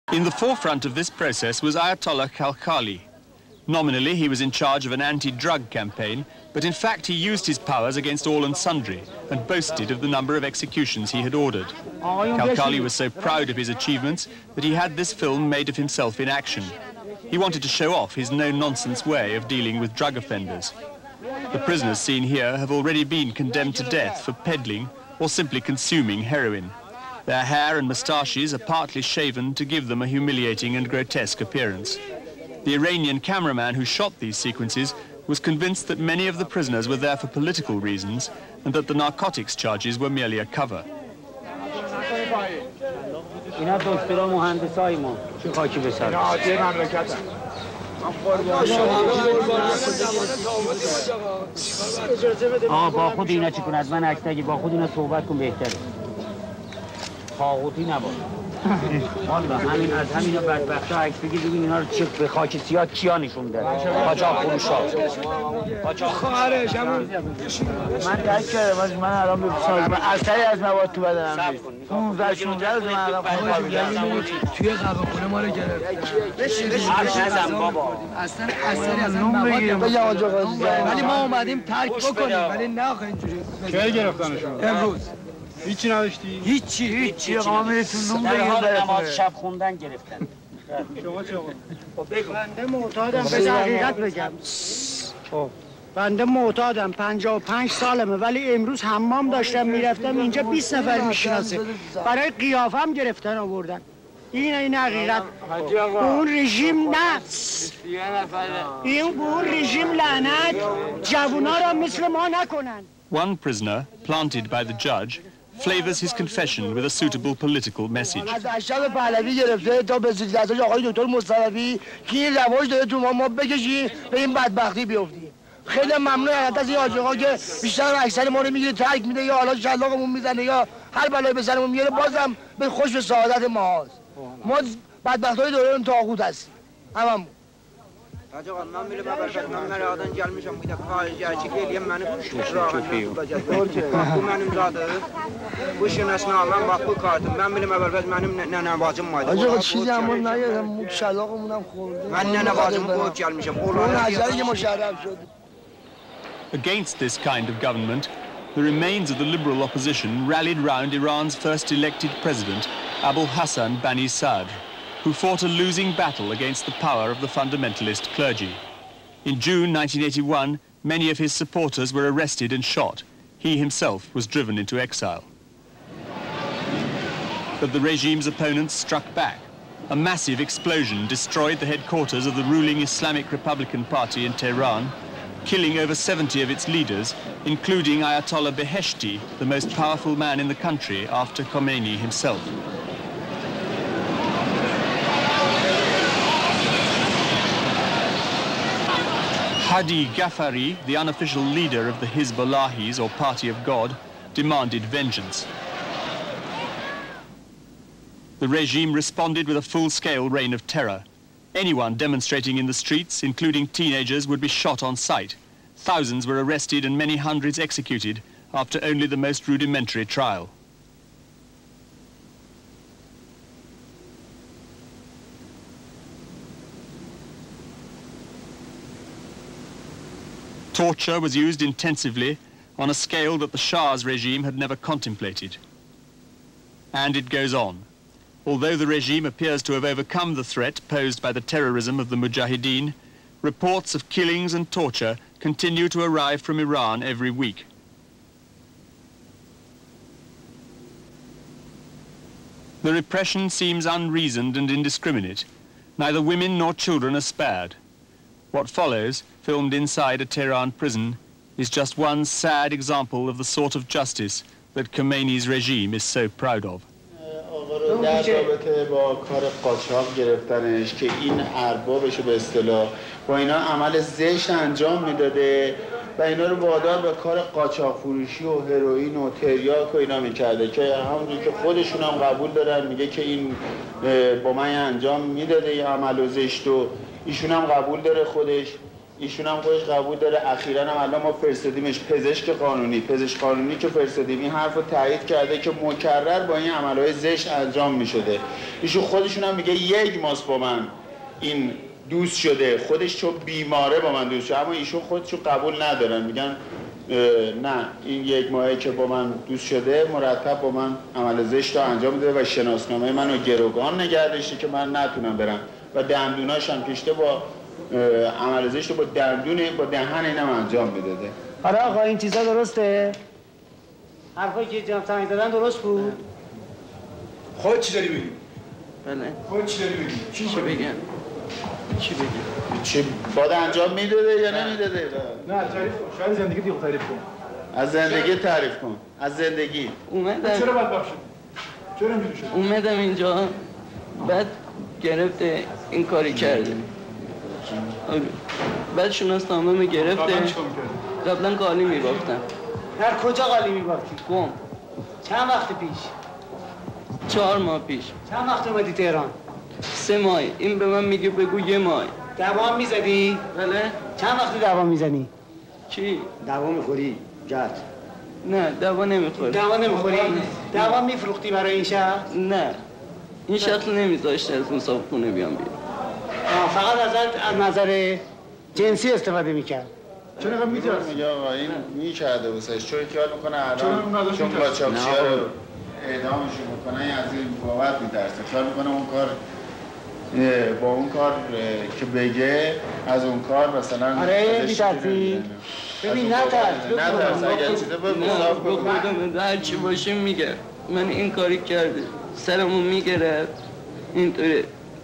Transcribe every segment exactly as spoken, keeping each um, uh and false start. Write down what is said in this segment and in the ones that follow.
In the forefront of this process was Ayatollah Khalkhali. Nominally, he was in charge of an anti-drug campaign, but in fact he used his powers against all and sundry and boasted of the number of executions he had ordered. Khalkhali was so proud of his achievements that he had this film made of himself in action. He wanted to show off his no-nonsense way of dealing with drug offenders. The prisoners seen here have already been condemned to death for peddling or simply consuming heroin. Their hair and moustaches are partly shaven to give them a humiliating and grotesque appearance. The Iranian cameraman who shot these sequences was convinced that many of the prisoners were there for political reasons and that the narcotics charges were merely a cover. والا همین از همین بدبختا عکس بگیر ببین اینا رو چه به خاک سیاه کیا نشونده قاچاق فروشا قاچاق خواهرش همون من درک کردم من الان به سازمان اثری از مواد تو بدنم نیست پانزده شانزده روز من الان خوابیدم توی قهوه خونه ما رو گرفت بشین بشین نزن بابا اصلا اثری از مواد ولی ما اومدیم ترک بکنیم ولی نه آخه اینجوری کی گرفتنشون امروز هیچی نداشتی؟ هیچی هیچی قاملتون نون بگیر در نماز شب خوندن گرفتن شما چه خب بگو بنده معتادم به حقیقت بگم بنده معتادم پنجاه و پنج سالمه ولی امروز حمام داشتم میرفتم اینجا بیست نفر میشناسه برای قیافم گرفتن آوردن این این حقیقت اون رژیم نه این اون رژیم لعنت جوونا را مثل ما نکنن. One prisoner, planted by the judge, flavors his confession with a suitable political message. خیلی ممنون از این آجاقا که بیشتر اکثر ما رو میگیره ترک میده یا حالا شلاقمون میزنه یا هر بلایی به سرمون میاره بازم به خوش به سعادت ما هست. ما بدبختای دوره طاغوت هستیم هممون. Hacı Hanım, ben bilmem ben nereden gelmişim bir de faizci geleyim beni bu benim zadı bu işin esnasında bak bu kartım ben bilmem benim nene bacım vardı. Hacı çiğ ama ne yedim şalağımdan khordu. Ben nene bacımı koyup gelmişim. Against this kind of government, the remains of the liberal opposition rallied round Iran's first elected president, Abul Hassan Bani Sadr, who fought a losing battle against the power of the fundamentalist clergy. In June nineteen eighty-one, many of his supporters were arrested and shot. He himself was driven into exile. But the regime's opponents struck back. A massive explosion destroyed the headquarters of the ruling Islamic Republican Party in Tehran, killing over seventy of its leaders, including Ayatollah Beheshti, the most powerful man in the country after Khomeini himself. Hadi Ghaffari, the unofficial leader of the Hizbullahis, or Party of God, demanded vengeance. The regime responded with a full-scale reign of terror. Anyone demonstrating in the streets, including teenagers, would be shot on sight. Thousands were arrested and many hundreds executed after only the most rudimentary trial. Torture was used intensively on a scale that the Shah's regime had never contemplated. And it goes on. Although the regime appears to have overcome the threat posed by the terrorism of the Mujahideen, reports of killings and torture continue to arrive from Iran every week. The repression seems unreasoned and indiscriminate. Neither women nor children are spared. What follows, filmed inside a Tehran prison, is just one sad example of the sort of justice that Khomeini's regime is so proud of. در رابطه با کار قاچاق گرفتنش که این اربابش به اصطلاح با اینا عمل زشت انجام میداده و اینا رو وادار به کار قاچاق فروشی و هروئین و تریاک و اینا میکرده که همونجوری که خودشون هم قبول دارن میگه که این با من انجام میداده این عمل و زشت و ایشون هم قبول داره خودش ایشون هم خودش قبول داره. اخیراً هم الان ما فرستادیمش پزشک قانونی، پزشک قانونی که فرستادیم این حرف رو تایید کرده که مکرر با این عملهای زشت انجام می شده. ایشون خودشون هم میگه یک ماست با من این دوست شده، خودش چون بیماره با من دوست شده، اما ایشون خودشون قبول ندارن، میگن نه این یک ماهی که با من دوست شده مرتب با من عمل زشت رو انجام میده و شناسنامه منو گروگان نگه داشته که من نتونم برم و دندوناش هم کشته با عمل زشت رو با دندون با دهن اینم انجام میداده. آره آقا این چیزا درسته؟ حرفایی که جناب تعیین دادن درست بود؟ خودت چی داری بگی؟ بله. خودت چی داری بگی؟ چی بگم؟ چی بگم؟ چی باد انجام میداده یا نمیداده؟ نه تعریف کن. شاید زندگی دیگه تعریف کن. از زندگی تعریف کن. از زندگی. اومدم. چرا بدبخت شدی؟ چرا اینجوری شدی؟ اومدم اینجا بعد گرفته این کاری کرده. بعد شناسنامه گرفته. قبلا چیکار می‌کردی؟ قبلا قالی می‌باختم. در کجا قالی می‌بافتی؟ قم. چند وقت پیش؟ چهار ماه پیش. چند وقت اومدی تهران؟ سه ماه. این به من میگه بگو یه ماه. دوام میزدی؟ بله؟ چند وقت دوام میزنی؟ چی؟ دوام میخوری؟ جد نه دوا نمیخوره. دوا نمیخوری؟ دوا میفروختی برای این شخص؟ نه. این شخص نمیذاشته از مسابقه بیام بیرون. فقط از از نظر جنسی استفاده میکرد. چرا اینقدر میترسی؟ میگه آقا این میکرده واسش چون خیال میکنه چرا الان اون نداشت چون می‌ترسه؟ قاچاقچی‌ها رو اعدامشون میکنن از این بابت میترسه. خیال میکنه اون کار با اون کار که بگه از اون کار مثلا آره میترسی؟ ببین نترس نترس اگر چیزه باید مصاف به خودم هر چی باشه میگه من این کاری کرده سرمون میگرفت اینطوری.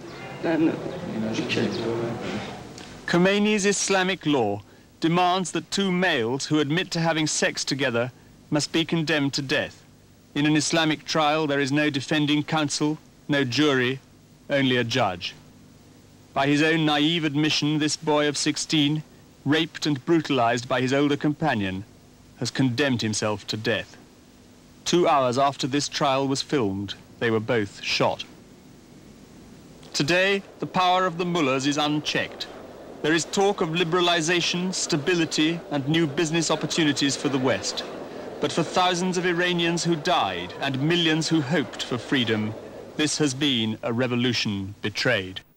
Khomeini's Islamic law demands that two males who admit to having sex together must be condemned to death. In an Islamic trial, there is no defending counsel, no jury, only a judge. By his own naive admission, this boy of sixteen, raped and brutalized by his older companion, has condemned himself to death. Two hours after this trial was filmed, they were both shot. Today, the power of the mullahs is unchecked. There is talk of liberalization, stability, and new business opportunities for the West. But for thousands of Iranians who died and millions who hoped for freedom, this has been a revolution betrayed.